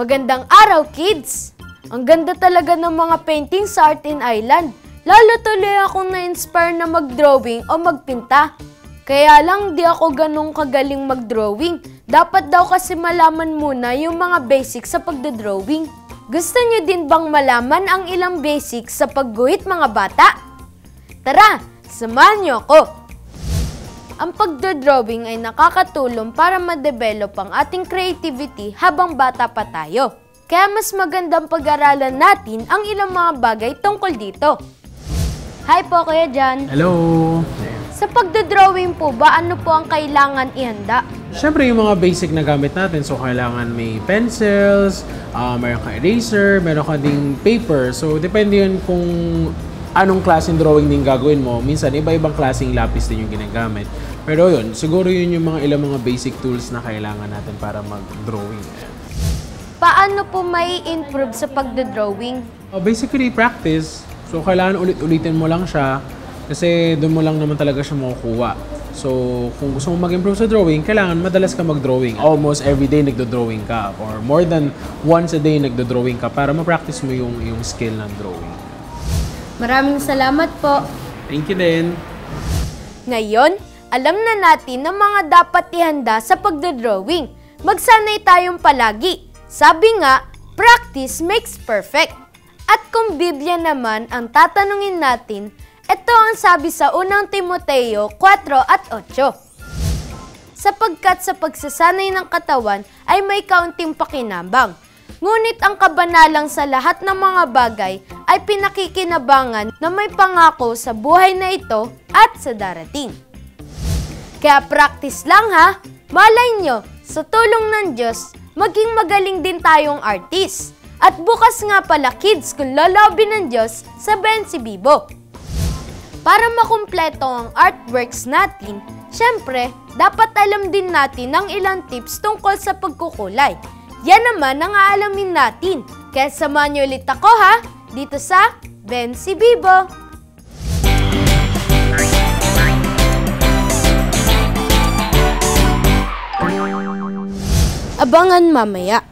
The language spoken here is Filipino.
Magandang araw, kids! Ang ganda talaga ng mga painting sa Art in Island. Lalo tuloy akong na-inspire na mag-drawing o magpinta. Kaya lang di ako ganun kagaling mag-drawing. Dapat daw kasi malaman muna yung mga basics sa pagdodrawing. Gusto nyo din bang malaman ang ilang basics sa pagguhit mga bata? Tara, samahan nyo ako! Ang pagdodrawing ay nakakatulong para ma-develop ang ating creativity habang bata pa tayo. Kaya mas magandang pag-aralan natin ang ilang mga bagay tungkol dito. Hi po, Kuya Jan. Hello! Sa pagdodrawing po ba, ano po ang kailangan ihanda? Siyempre yung mga basic na gamit natin. So, kailangan may pencils, meron ka eraser, meron ka ding paper. So, depende yun kung anong klaseng drawing din gagawin mo. Minsan, iba-ibang klaseng lapis din yung ginagamit. Pero yun, siguro yun yung ilang mga basic tools na kailangan natin para mag-drawing. Paano po may improve sa pagdodrawing? Basically, practice. So, kailangan ulit-ulitin mo lang siya kasi doon mo lang naman talaga siya makukuha. So, kung gusto mo mag-improve sa drawing, kailangan madalas ka mag-drawing. Almost every day nagdo-drawing ka or more than once a day nagdo-drawing ka para ma-practice mo yung skill ng drawing. Maraming salamat po. Thank you din. Ngayon, alam na natin ang mga dapat ihanda sa pagdodrawing. Magsanay tayong palagi. Sabi nga, practice makes perfect. At kung Biblia naman ang tatanungin natin, ito ang sabi sa unang Timoteo 4 at 8. Sapagkat sa pagsasanay ng katawan ay may kaunting pakinabang. Ngunit ang kabanalang sa lahat ng mga bagay ay pinakikinabangan na may pangako sa buhay na ito at sa darating. Kaya practice lang ha! Malay nyo, sa tulong ng Diyos, maging magaling din tayong artist. At bukas nga pala kids kung lolobby ng Diyos, sabihin si Bibo. Para makumpleto ang artworks natin, syempre, dapat alam din natin ang ilang tips tungkol sa pagkukulay. Yan naman ang aalamin natin. Kaya samahan nyo ulit ako ha, dito sa Ben si Bibo. Abangan mamaya.